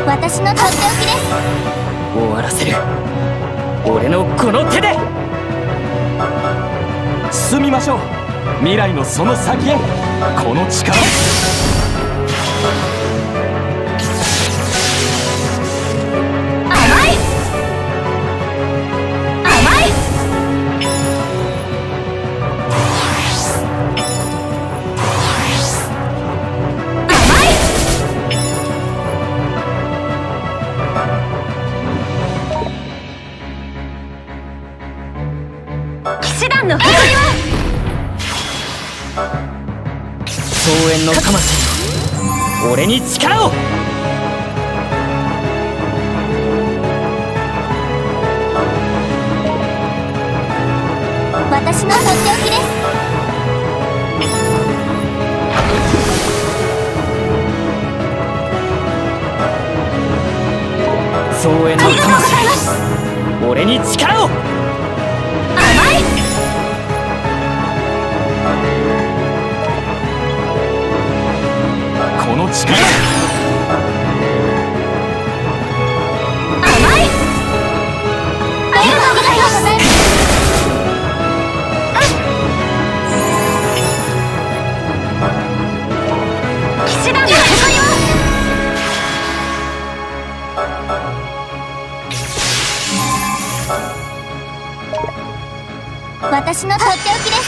私のとっておきです。 終わらせる。俺のこの手で。 進みましょう。未来のその先へ。この力。 甘い甘い。騎士団の誇りは荘園の魂よ、俺に力を。 私のとっておきです。 荘園のありがとうございます。 魂、俺に力を。 甘いこの力。 甘い。ありがとうございます。騎士団の誇りは私のとっておきです。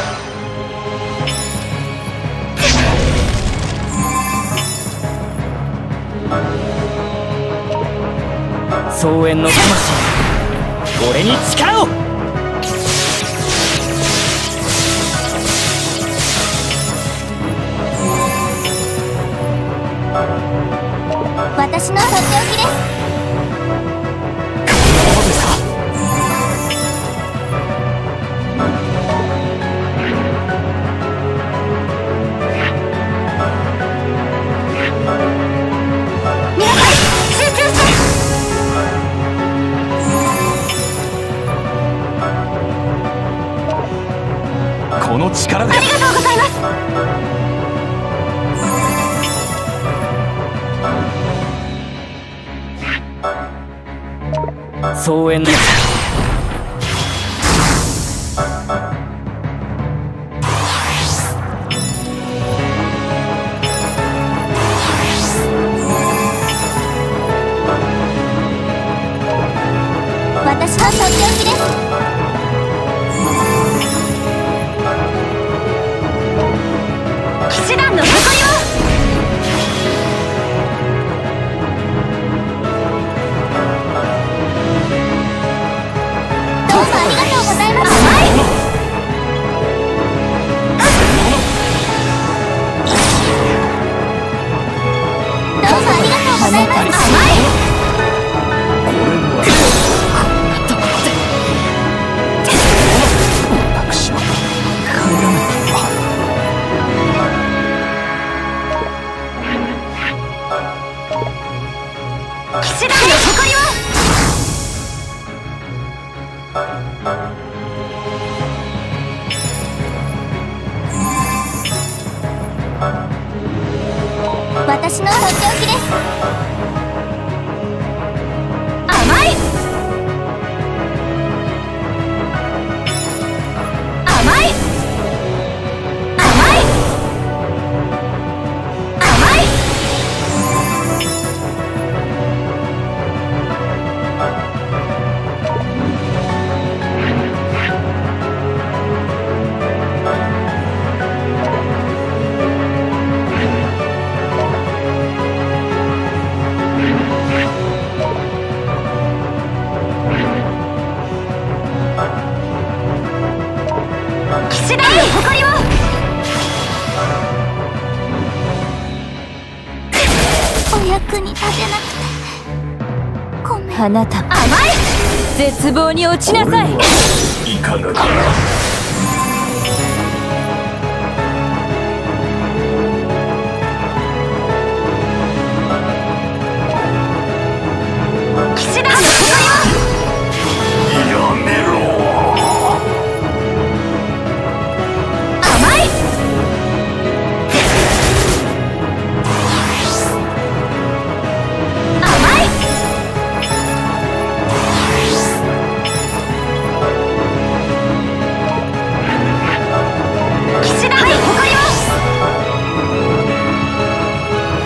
荘園の魂、俺に力を。 私のとっておきです。 そうですか。 皆さん集中して。 この力で。 ありがとうございます。 荘園の私のとっておきです。騎士団の誇りはどうもありがとうございます。甘いどうもありがとうございます。甘い私は帰らなければ。 騎士団の誇りは私のとっておきです。甘い甘い甘い甘い。騎士団の誇りはお役に立てなくてごめん。 あなたも甘い絶望に落ちなさい。 いかがか。 騎士団の誇りはやめろ。 甘い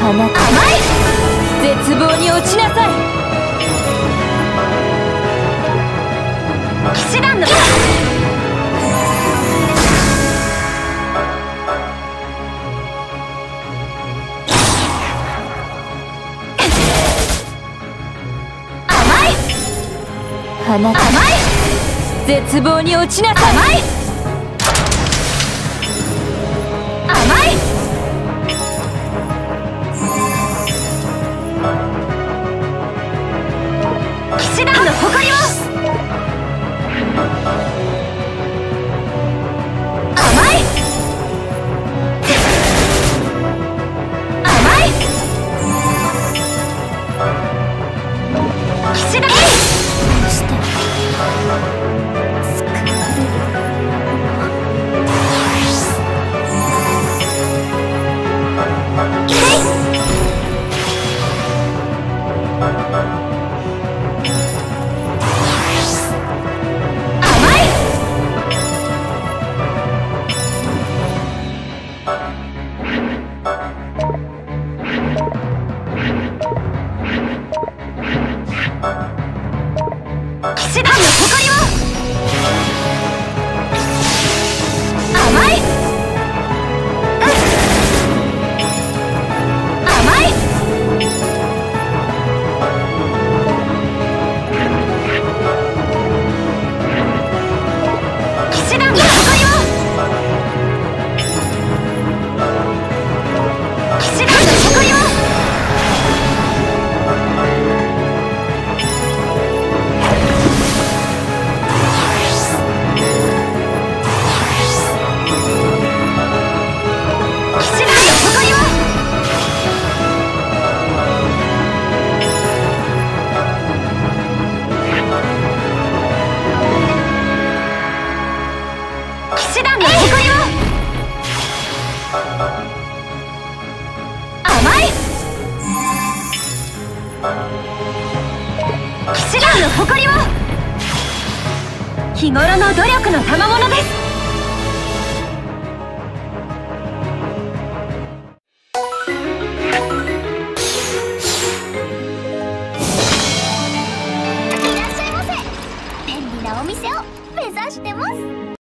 花か甘い。 絶望に落ちなさい。 騎士団の甘い。 花か甘い。 絶望に落ちなさい。 甘い。甘い。騎士団の誇りを。甘い。甘い。騎士団騎士団の誇りを。甘い。甘い。騎士団の誇りを。騎士団の誇りを。騎士団の誇りを。甘い。騎士団の誇りを。日頃の努力の賜物です。